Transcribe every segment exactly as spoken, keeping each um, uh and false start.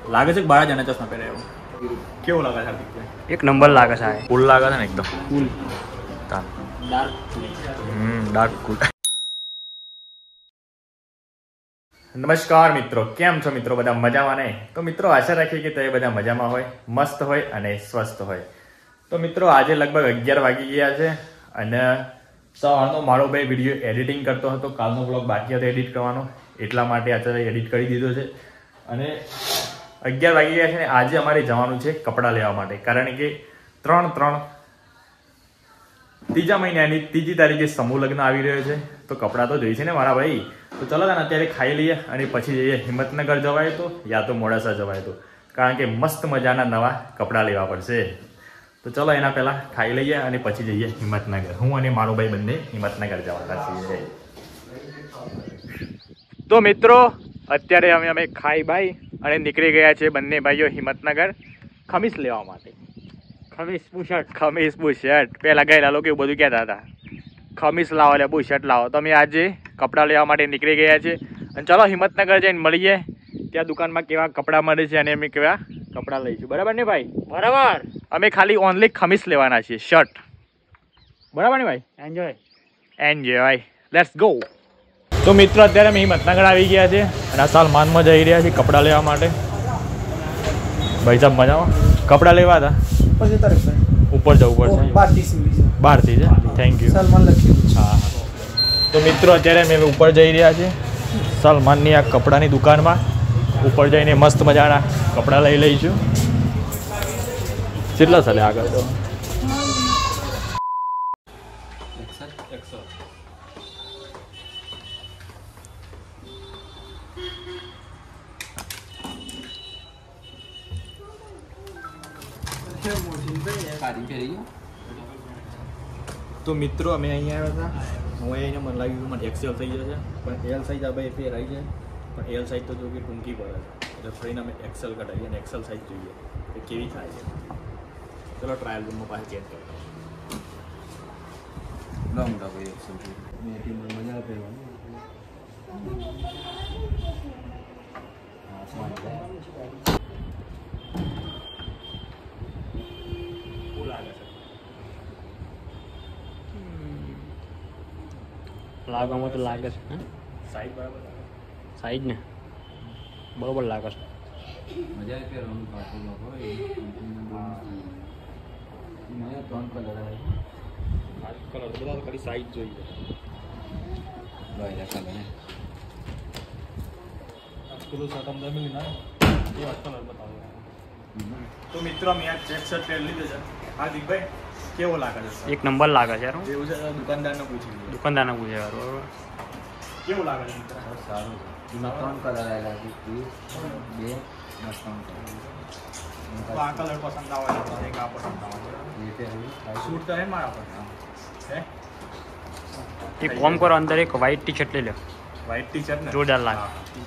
લાગે છે કે બાર જણા ચશ્મા પહેરે એવું. કેવું લાગે છે હાર્દિકભાઈ? એક નંબર લાગે છે. કુલ લાગે છે ને એકદમ કુલ ડાર્ક હમ ડાર્ક કુલ. નમસ્કાર મિત્રો, કેમ છો મિત્રો? બધા મજામાં ને? તો મિત્રો આશા રાખીએ કે તમે બધા મજામાં હોય, મસ્ત હોય અને સ્વસ્થ હોય. તો મિત્રો આજે લગભગ અગિયાર વાગી ગયા છે અને સવારનો મારો ભાઈ વિડીયો એડિટિંગ કરતો હતો. કાલનો બ્લોગ બાકી હતો એડિટ કરવાનો, એટલા માટે આજે એડિટ કરી દીધો છે. અને અગિયાર વાગી ગયા છે ને આજે અમારે જવાનું છે કપડાં લેવા માટે, કારણ કે ત્રણ ત્રણ ત્રીજા મહિનાની ત્રીજી તારીખે સમૂહ લગ્ન આવી રહ્યો છે. તો કપડાં તો જોઈશે ને મારા ભાઈ. તો ચલો ને અત્યારે ખાઈ લઈએ અને પછી જઈએ હિંમતનગર જવાય તો યા તો મોડાસા જવાય તો, કારણ કે મસ્ત મજાના નવા કપડાં લેવા પડશે. તો ચલો એના પહેલાં ખાઈ લઈએ અને પછી જઈએ હિંમતનગર. હું અને મારો ભાઈ બંને હિંમતનગર જવાના છીએ. તો મિત્રો અત્યારે અમે અમે ખાઈ બાઈ અને નીકળી ગયા છે બંને ભાઈઓ હિંમતનગર ખમીસ લેવા માટે. ખમીસ બુશર્ટ ખમીસ બુશર્ટ પહેલાં ગયેલા લોકો એવું બધું કહેતા હતા ખમીસ લાવો એટલે બુશર્ટ લાવો. તો અમે આજે કપડાં લેવા માટે નીકળી ગયા છે અને ચલો હિંમતનગર જઈને મળીએ ત્યાં દુકાનમાં કેવા કપડાં મળે છે અને અમે કેવા કપડાં લઈશું. બરાબર ને ભાઈ? બરાબર. અમે ખાલી ઓનલી ખમીસ લેવાના છીએ, શર્ટ. બરાબર ને ભાઈ? એન્જોય એન્જોય ભાઈ, લેટ્સ ગો. તો મિત્રો અત્યારે અમે હિંમતનગર આવી ગયા છે અને આ સલમાનમાં જઈ રહ્યા છીએ કપડાં લેવા માટે. ભાઈ સાહેબ મજામાં? કપડાં લેવા હતા ઉપર જવું પડશે, બહારથી છે. Thank you. હા તો મિત્રો અત્યારે અમે ઉપર જઈ રહ્યા છીએ સલમાનની આ કપડાની દુકાનમાં. ઉપર જઈને મસ્ત મજાના કપડાં લઈ લઈશું. કેટલા ચાલે આગળ? તો તો મિત્રો અમે અહીંયા આવ્યા હતા. હું અહીંયા મને લાગ્યું મને એક્સેલ થઈ જશે, પણ એલ સાઈઝ આ ભાઈ પહેરાઈ છે, પણ એલ સાઈઝ તો જો કે ટૂંકી પડે છે, એટલે ફરીને અમે એક્સેલ કઢાવીએ અને એક્સેલ સાઈઝ જોઈએ કે કેવી થાય છે. ચલો ટ્રાયલ રૂમમાં પાસે ચેન્જ કરતા લોંગ તા ભાઈ એક્સેલ મેં મજા પહેરવાની. લાગવામાં તો લાગે છે. સાઈઝ બરાબર સાઈઝ ને બરોબર લાગે છે. મજા પહેરવાનું પાછું હોય મને ત્રણ કલર આવે આ કલર બધા તો ખાલી સાઈઝ જોઈએ. લોયલા કલર ને પેલું શર્ટ અમને મિલી ના એ આ કલર બતાવો. તો મિત્રો મેં આ ચેક શર્ટ પહેરી લીધો છે. હા દીપભાઈ કેવો લાગે છે? એક નંબર લાગે છે યાર. એવું છે દુકાનદારને પૂછી લીધું. દુકાનદારને પૂછે યાર. બરોબર. કેવું લાગે છે મિત્ર? સારું છે. એમાં ત્રણ કલર આવેલા છે, બે મસ્ત ત્રણ કલર. આ કલર પસંદ આવે છે, એક આ પસંદ આવે છે. એ પહેરવું સૂટ તો હે મારા પર હે. એક કોમ કરો, અંદર એક વ્હાઈટ ટી શર્ટ લઈ લો. વ્હાઈટ ટી શર્ટ ને જોરદાર લાગે.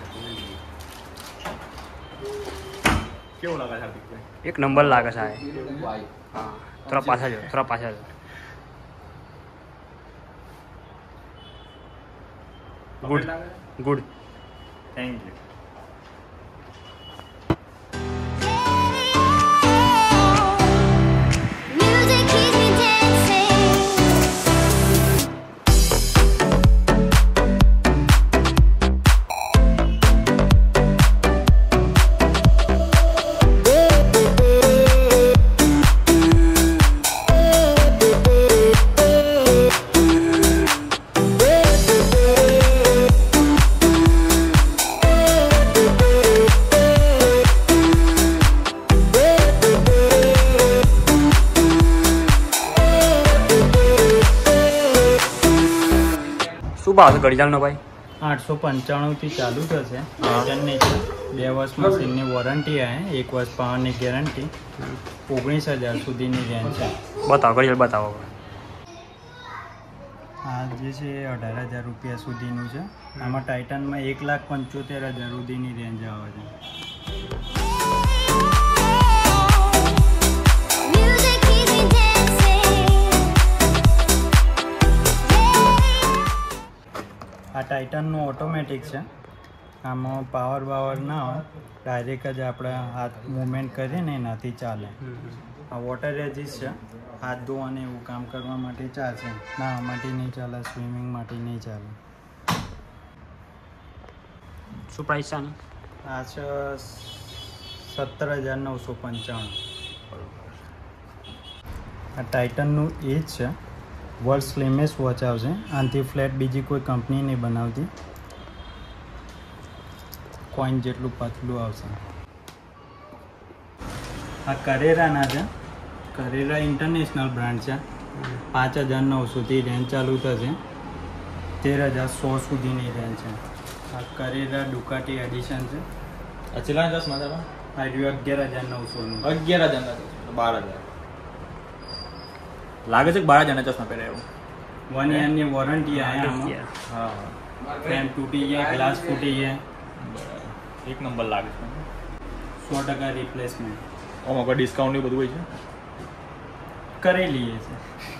કેવું લાગે છે હાર્દિકભાઈ? એક નંબર લાગે છે આ. વ્હાઈટ. હા થોડા પાછા જાઓ, થોડા પાછા જાઓ. Good good. Thank you. શું ભાવ છે ગડિયાળનો ભાઈ? આઠસો પંચાણું થી ચાલુ થશે. ને બે વર્ષ મશીનની વોરંટી આવે, એક વર્ષ પાવરની ગેરંટી, ઓગણીસ હજાર સુધીની રેન્જ છે. બતાવો ગડિયાળ બતાવો. આ જે છે એ અઢાર હજાર રૂપિયા સુધીનું છે. આમાં ટાઇટનમાં એક લાખ પંચોતેર હજાર સુધીની રેન્જ આવે છે. આ ટાઇટનનું ઓટોમેટિક છે. આમાં પાવર બાવર ના હોય, ડાયરેક્ટ જ આપણે હાથ મૂવમેન્ટ કરીએ ને એનાથી ચાલે. આ વોટર રેઝિસ્ટ છે, હાથ ધોવાને એવું કામ કરવા માટે ચાલશે, નાહવા માટે નહીં ચાલે, સ્વિમિંગ માટે નહીં ચાલે. શું પ્રાઇસ છે આની? આ છે સત્તર હજાર નવસો પંચાણું. આ ટાઇટનનું એ જ છે, વર્લ્ડ સ્લિમેસ્ટ વોચ આવશે. આનાથી ફ્લેટ બીજી કોઈ કંપની નહીં બનાવતી. કોઈન જેટલું પતલું આવશે. આ કરેરાના છે, કરેરા ઇન્ટરનેશનલ બ્રાન્ડ છે. પાંચ હજાર નવસોથી રેન્જ ચાલુ થશે, તેર હજાર સો સુધીની રેન્જ છે. આ કરેરા ડુકાટી એડિશન છે. અચલા દસ મારા આ રહ્યું અગિયાર હજાર નવસોનું. અગિયાર હજાર બાર હજાર લાગે છે કે બાર હજાર ચશ્મા પહેરે એવું. વન યરની વોરંટી આવે આમાં. હા ફ્રેમ તૂટી જાય, ગ્લાસ ફૂટી જાય, એક નંબર લાગે છે. સો ટકા રિપ્લેસમેન્ટ આમાં કોઈ ડિસ્કાઉન્ટ એવું બધું હોય છે? કરી લઈએ છે.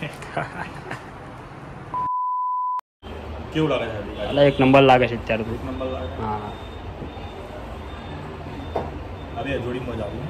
કેવું લાગે છે? એટલે એક નંબર લાગે છે અત્યારે તો. એક નંબર લાગે. હા અરે જોડી મજા આવી.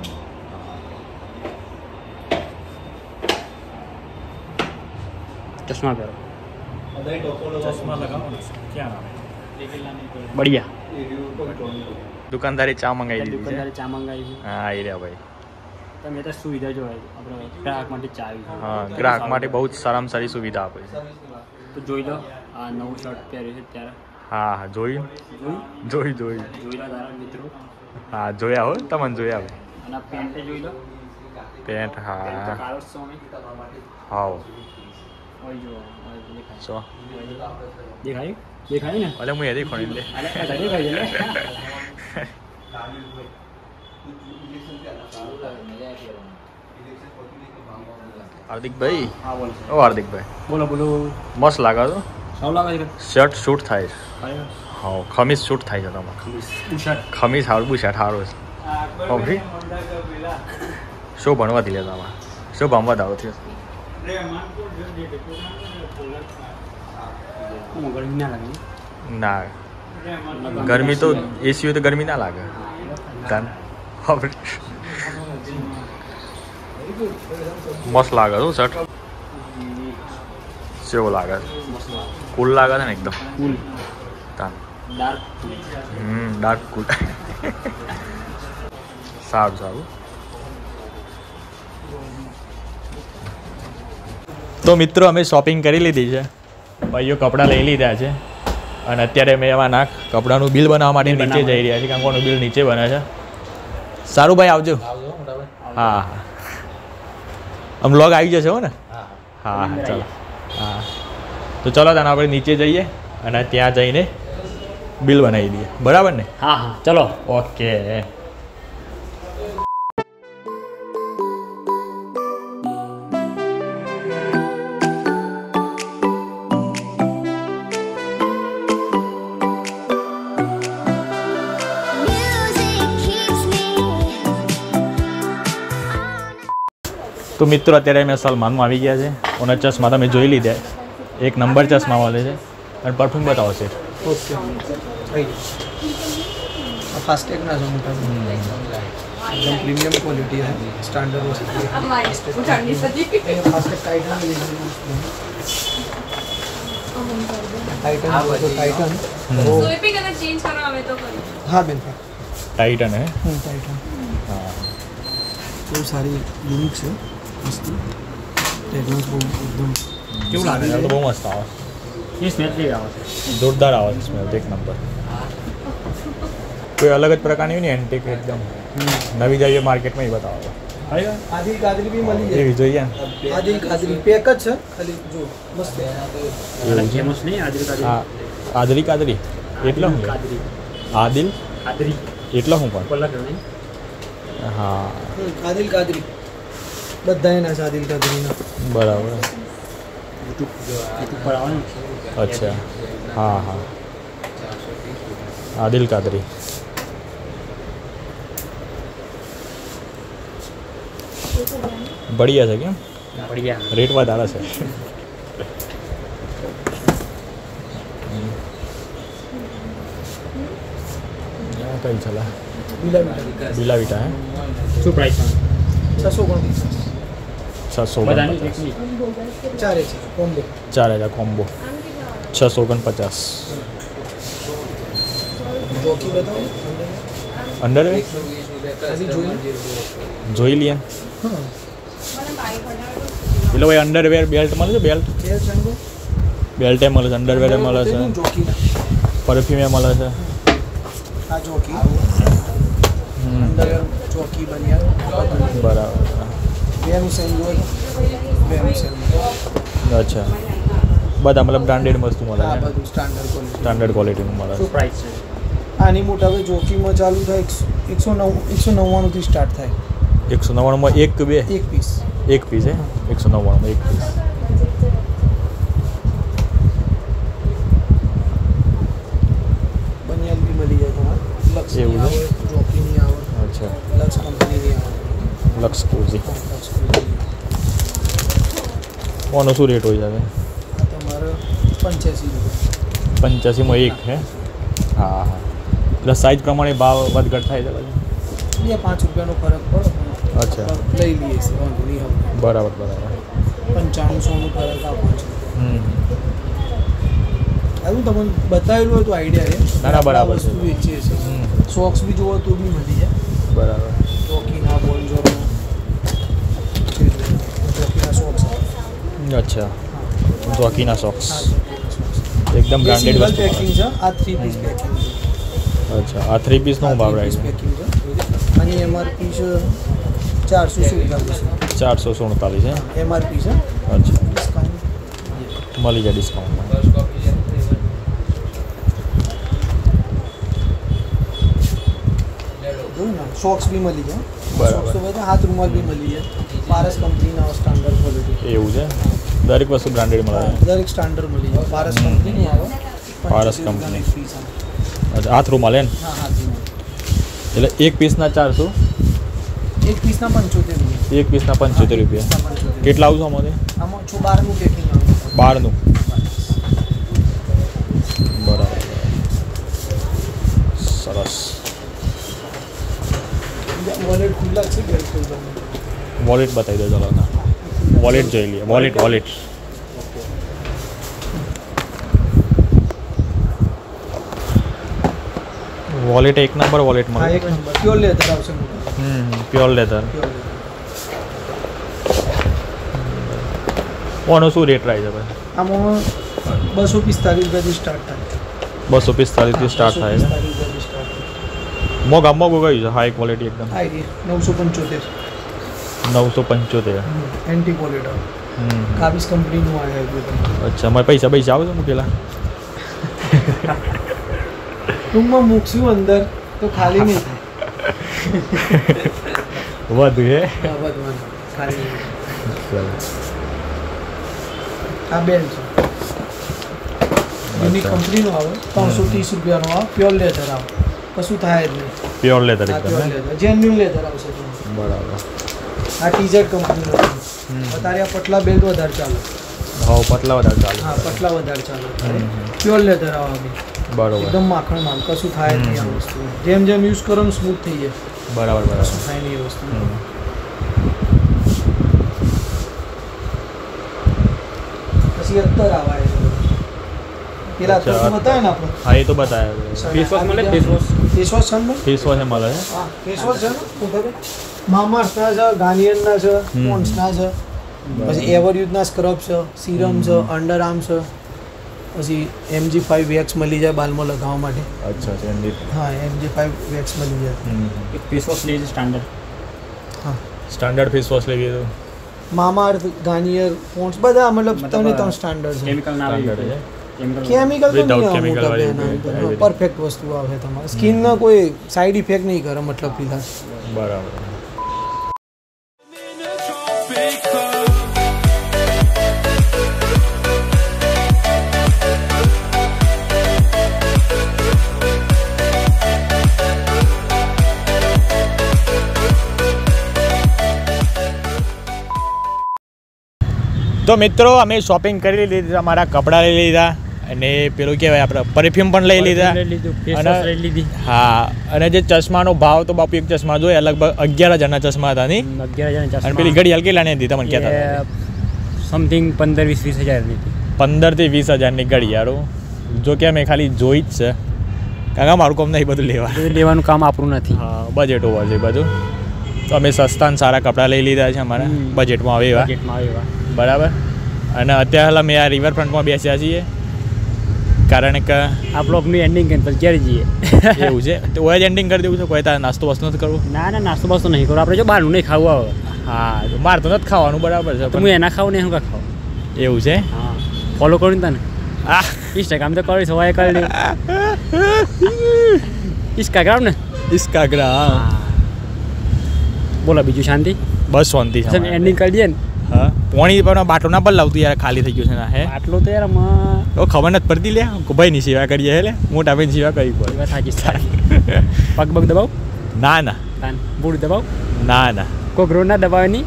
ચશ્મા પહેરો, ચશ્મા લગાવો ને ક્યાં આવે? બઢિયા. દુકાનદારી ચા મંગાવી દીધી છે. દુકાનદારે ચા મંગાવી છે. હા એ રહ્યા ભાઈ. તમે તો સુવિધા જો આપણે ગ્રાહક માટે ચા આવી છે. હા ગ્રાહક માટે બહુ જ સારામાં સારી સુવિધા આપે છે. તો જોઈ લો, આ નવું શર્ટ પહેર્યું છે ત્યારે. હા હા જોયું જોઈ જોઈ જોઈ જોઈ લો તારા મિત્રો. હા જોયા હો તમને જોયા ભાઈ. અને આ પેન્ટ જોઈ લો, પેન્ટ પેન્ટ તો હા કાળો જ સોમી. હાવ ઓય જો ઓય દેખાય. સો દેખાય દેખાય ને? અલે હું એથી ખોણી લે. અરે આ દેખાય છે ને? હાર્દિકભાઈ, હા બોલો ઓ હાર્દિકભાઈ બોલો બોલો. મસ્ત લાગે છો. સારું લાગે છે? શર્ટ શૂટ થાય છે. કયો? હા ખમીસ શૂટ થાય છે તમારે. ટી-શર્ટ. ખમીસ હારું બુશર્ટ સારું છે. ઓકે. શું ભણવાથી લે તમારે? શું ભણવા દાવો થયો? હું ગરમી ના લાગે. ના ગરમી તો એસી હોય તો ગરમી ના લાગે. તન હવે મસ્ત લાગે છે શર્ટ. કેવો લાગે છે? કુલ લાગે છે ને એકદમ. કુલ તન ડાર્ક. હમ ડાર્ક કુલ. સારું સારું. તો મિત્રો અમે શોપિંગ કરી લીધી છે, ભાઈઓ કપડાં લઈ લીધા છે અને અત્યારે અમે એમાં નાખ કપડાનું બિલ બનાવવા માટે નીચે જઈ રહ્યા છીએ. કારણ કે કોનું બિલ નીચે બને છે. સારું ભાઈ આવજો. હા હા આમ વ્લોગ આવી જશે હો ને? હા હા ચાલો. હા તો ચલો તને આપણે નીચે જઈએ અને ત્યાં જઈને બિલ બનાવી દઈએ. બરાબર ને? હા હા ચલો. ઓકે. તો મિત્રો અત્યારે મેં સલમાનમાં આવી ગયા છે અને ચશ્મા તમે જોઈ લીધા, એક નંબર ચશ્મા મળે છે. અને પરફ્યુમ બતાવો છે. ઓકે फास्टैग ना जो मोटा एकदम प्रीमियम क्वालिटी है, स्टैंडर्ड हो सकती है। फास्टैग टाइटन में टाइटन तो टाइटन वो सोए पे कलर चेंज करो हमें तो करो। हाँ बेन टाइटन है. हम्म टाइटन हाँ બહુ સારી યુનિક છે વસ્તુ. ફ્રેગ્રન્સ બહુ એકદમ કેવું લાગે છે? તો બહુ મસ્ત આવે એ સ્મેલ કેવી આવે છે? જોરદાર આવે છે સ્મેલ એક નંબર. કોઈ અલગ જ પ્રકારની હોય ને એન્ટિક એકદમ નવી જાય માર્કેટમાં એ બતાવો. આદિલ કાદરી બી મળી એવી જોઈએ ને. જાય. આદિલ કાદરી પેક જ છે ખાલી જો મસ્ત. ફેમસ નહીં આદરી કાદરી. હા આદરી કાદરી એટલે શું? કાદરી આદિલ કાદરી એટલે શું પણ? કોલા નહીં. હા આદિલ કાદરી બધા એના છે આદિલ કાદરીના. બરાબર. યુટ્યુબ યુટ્યુબ પર આવવાનું. અચ્છા હા હા આદિલ કાદરી. બઢિયા છે કેમ? બઢિયા. રેટ વધારે છે. કઈ ચલા બીલા બીલા બિલા વિટા હે શું પ્રાઇસ છસો ઓગણત્રીસ છસો બધાની ઓગણપચાસ એકની ચારે છે કોમ્બો ચાર હજાર કોમ્બો છસો ઓગણપચાસ જોકી બતાવો અંડર હજી જોઈ જોઈ લઈએ હા પેલો ભાઈ અંડરવેર બેલ્ટ મળે છે બેલ્ટ તેલ સંગો બેલ્ટે મળે છે અંડરવેરે મળે છે જોકી પરફ્યુમે મળે છે આ જોકી હમ, અંદર ચોકી બન્યા બરાબર બેનું સેમ જોઈ બેનું સેમ અચ્છા બધા મતલબ બ્રાન્ડેડ વસ્તુ મળે આ છે બધું સ્ટાન્ડર્ડ ક્વોલિટી સ્ટાન્ડર્ડ ક્વોલિટીનું મળે શું છે પ્રાઇસ છે આની મોટા હવે જોકીમાં ચાલુ થાય એકસો નવ એકસો નવ્વાણુંથી સ્ટાર્ટ થાય એકસો નવ્વાણુંમાં એક કે બે એક પીસ એક પીસ હે એકસો નવ્વાણુંમાં એક પીસ બનિયાન બી મળી જાય તમારે લક્સની એવું છે? આવે જોકીની આવે અચ્છા લક્સ કંપનીની આવે લક્ષ કોઝી લક્સ કંપનીની. કોનો શું રેટ હોય છે હવે આ તમારે પંચ્યાસી રૂપિયા પંચ્યાસીમાં એક હે હા હા એટલે સાઇઝ પ્રમાણે ભાવ વધઘટ થાય છે પછી બે પાંચ રૂપિયાનો ફરક પડે પણ અચ્છા. આપણે લઈ લઈએ છીએ વાંધો નહીં હવે બરાબર બરાબર પંચાણું સોનું ફરક આ પાંચ હમ એવું તમને બતાવેલું હોય તો આઈડિયા રહે ના, ના, બરાબર વસ્તુ છે. વેચીએ છીએ હમ સોક્સ બી જોવો તો બી મળી જાય બરાબર જોકીના બોલજોરનો જોકીના સોક્સ અચ્છા જોકીના સોક્સ હા જોકીના સોક્સ એકદમ બ્રાન્ડેડ સિંગલ વસ્તુ પેકિંગ છે આ થ્રી પીસ પેકિંગ છે અચ્છા આ થ્રી પીસનો હું ભાવ રહે છે પેકિંગ છે આની એમઆરપી છે ચારસો સુડતાલીસ ચારસો સુડતાલીસ હે એમઆરપી છે અચ્છા ડિસ્કાઉન્ટ મળી જાય ડિસ્કાઉન્ટમાં જોયું ને સોક્સ બી મળી જાય બરાબર. સોક્સ તો બધા હાથ રૂમાલ બી મળી જાય પારસ કંપનીના સ્ટાન્ડર્ડ ક્વોલિટી એવું છે દરેક વસ્તુ બ્રાન્ડેડ મળે છે દરેક સ્ટાન્ડર્ડ મળી જાય પારસ કંપનીની આવે પારસ પંચોતેર કંપની. રૂપિયાની ફીસ આવે. અચ્છા હાથ રૂમાલ હે ને હા હાથ રૂમાલ એટલે એક પીસના ચારસો એક પીસના પંચોતેર રૂપિયા એક પીસના પંચોતેર રૂપિયા પીસના પંચોતેર. કેટલા આવશે આમાંથી આમાં છો બારનું પેકિંગ આવે બારનું બરાબર સરસ વોલેટ ખુલ્લા છે બેલ્ટ ખુલ્લા વોલેટ બતાવી દો ચલો વોલેટ જોઈ લઈએ વોલેટ વોલેટ વોલેટ એક નંબર વોલેટ હા મળે એક નંબર પ્યોર લેધર આવશે મોટા હમ પ્યોર લેધર પ્યોર કોનો શું રેટ રહે છે ભાઈ આમાં બસો પિસ્તાલીસ રૂપિયાથી સ્ટાર્ટ થાય બસો પિસ્તાલીસથી સ્ટાર્ટ થાય છે પિસ્તાલીસ રૂપિયાથી સ્ટાર્ટ થાય મોગા મોગું કયું છે હાઈ ક્વોલિટી એકદમ આ નવસો પંચોતેર નવસો પંચોતેર એન્ટી ક્વોલિટી હમ કાબીસ કંપનીનું આવ્યા છે અચ્છા મારે પૈસા પૈસા આવે છે મૂકેલા ટૂંકમાં મૂકશું અંદર તો ખાલી નહીં થાય વધુ હે હા, વધવાનું ખાલી નહીં થાય. આ બેલ છે યુનિક કંપનીનો આવે ત્રણસો ત્રીસ રૂપિયાનો આવે પ્યોર લેધર આવે કશું થાય જ નહીં પ્યોર લેધર આ એકદમ પ્યોર હે? લેધર જેન્યુન લેધર આવશે તમને. બરાબર આ ટીઝર કંપનીનો છે. અત્યારે આ પટલા બેલ્ટ વધારે ચાલે હા પતલા વધારે ચાલે હા પટલા વધારે ચાલે અત્યારે હમ. પ્યોર લેધર આવે બી બરોબર એકદમ માખણ માલ કશું થાય જ નહીં આ વસ્તુ જેમ જેમ યુઝ કરો ને સ્મૂથ થઈ જાય બરાબર બરાબર કશું થાય નહીં એ વસ્તુ હમ. પછી અત્તર આવાય છે પેલા અત્તર તો અચ્છા. બતાવે ને આપણે હા એ તો બતાવ્યા ફેસ વોશ મળે ફેસ વોશ ફેસ વોશ છે ને ભાઈ? ફેસ વોશ મળે છે હા ફેસ વોશ છે ને ઉભા રહે. મામાઅર્થના છે ગાર્નિયરના છે હમ. પોન્ડ્સના છે પછી એવરયુથના સ્ક્રબ છે સિરમ છે અંડર આર્મ છે પછી એમજી ફાઈવ વેક્સ મળી જાય બાલમાં લગાવવા માટે અચ્છા છે એમની હા એમજી ફાઈવ વેક્સ મળી જાય એક ફેસ વોશ લઈએ સ્ટાન્ડર્ડ હા સ્ટાન્ડર્ડ ફેસ વોશ લેવી તો મામાઅર્થ ગાર્નિયર પોન્ડ્સ બધા મતલબ મતલબ ત્રણે ત્રણ સ્ટાન્ડર્ડ છે કેમિકલ ના આવે સ્ટાન્ડર્ડ છે કેમિકલ કેમિકલ તો Without નહીં આવે chemical મોટા વાળી બેન આવી રીતે. પરફેક્ટ વસ્તુ આવે તમારે સ્કિનને કોઈ સાઈડ ઇફેક્ટ નહીં કરે મતલબ ફિલહાલ બરાબર તો મિત્રો અમે શોપિંગ કરી લીધી અમારા કપડાં લઈ લીધા અને પેલું કહેવાય આપણે પરફ્યુમ પણ લઈ લીધા લઈ લીધું face અને- wash લઈ લીધી હા અને જે ચશ્માનો ભાવ તો બાપુ એક ચશ્મા જોઈએ લગભગ અગિયાર હજારના ચશ્મા હતા નહીં અગિયાર હજાર અને પેલી ઘડિયાળ કેટલાની હતી તમને કહેતા હતા સમથિંગ પંદર વીસ વીસ હજાર ની હતી. પંદરથી વીસ હજારની ઘડિયાળો જો કે મેં ખાલી જોઈ જ છે કારણ કે મારું કામ નહીં બધું લેવા બધું લેવાનું કામ આપણું નથી. હા બજેટ ઓવર છે બધું તો અમે સસ્તા અને સારા કપડાં લઈ લીધા છે અમારા હમ. બજેટમાં આવે એવા બજેટમાં આવે એવા. બરાબર અને અત્યારે હાલ અમે આ રિવરફ્રન્ટમાં બેસ્યા છીએ કારણ કે આ બ્લોગનું એન્ડિંગ કરીને પછી ઘેર જઈએ. એવું છે તો ઓય જ એન્ડિંગ કરી દેવું છે કોઈ તારે નાસ્તો વસ્તુ નથી કરવું ના ના નાસ્તો બાસ્તો નહીં કરો આપણે જો બહારનું નહીં ખાવું આવે હા તો મારે તો નથી ખાવાનું બરાબર છે તો હું પણ એના ખાવું ને હું કા ખાવું. એવું છે હા ફોલો કરું ને તને આ ઇન્સ્ટાગ્રામ તો કરીશ હવે કરી દે ઇન્સ્ટાગ્રામ ને ઇસ્કાગ્રામ બોલો બીજું શાંતિ બસ શાંતિ છે અમારે. એન્ડિંગ કરી દઈએ ને હા પોણી પણ બાટો ના પણ લાવતું યાર ખાલી થઈ ગયું છે ના હે આટલું તો યાર આમાં તો ખબર નથી પડતી લે ભાઈની સેવા કરીએ હે લે મોટા ભાઈની સેવા કરવી પડે વાત સાચી છે. પગ પગ દબાવ ના ના તાન બૂટ દબાવ ના ના કોકરો ના દબાવે નહીં.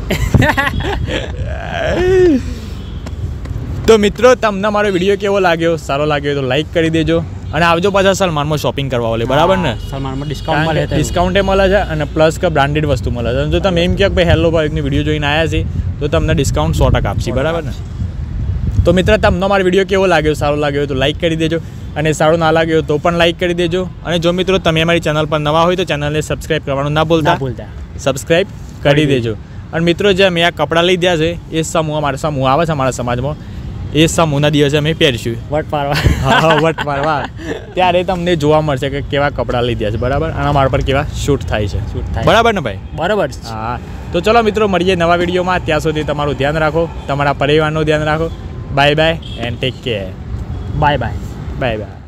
તો મિત્રો તમને મારો વિડીયો કેવો લાગ્યો સારો લાગ્યો તો લાઈક કરી દેજો અને આવજો પાછા સલમાનમાં શોપિંગ કરવા ઓલે બરાબર ને સલમાનમાં ડિસ્કાઉન્ટ મળે છે. ડિસ્કાઉન્ટે મળે છે અને પ્લસ કે બ્રાન્ડેડ વસ્તુ મળે છે અને જો તમે એમ કહો કે ભાઈ હેલો બાઇકની વિડીયો જોઈને આવ્યા છે તો તમને ડિસ્કાઉન્ટ સો ટકા આપશે બરાબર ને તો મિત્ર તમને મારો વિડીયો કેવો લાગ્યો સારો લાગ્યો તો લાઈક કરી દેજો અને સારો ના લાગ્યો તો પણ લાઈક કરી દેજો અને જો મિત્રો તમે અમારી ચેનલ પર નવા હોય તો ચેનલને સબસ્ક્રાઈબ કરવાનું ના ના ભૂલતા ભૂલતા સબસ્ક્રાઈબ કરી દેજો અને મિત્રો જે મેં આ કપડાં લઈ ગયા છે એ સમૂહ અમારા સમૂહ આવે છે અમારા સમાજમાં એ સમૂહના દિવસે અમે પહેરશું વટ પાડવા હા વટ મારવા ત્યારે તમને જોવા મળશે કે કેવા કપડાં લઈ ગયા છે બરાબર અને અમારા પર કેવા શૂટ થાય છે શૂટ થાય. બરાબર ને ભાઈ બરાબર છે. હા તો ચલો મિત્રો મળીએ નવા વિડીયોમાં ત્યાં સુધી તમારું ધ્યાન રાખો તમારા પરિવારનું ધ્યાન રાખો bye bye and take care bye bye bye by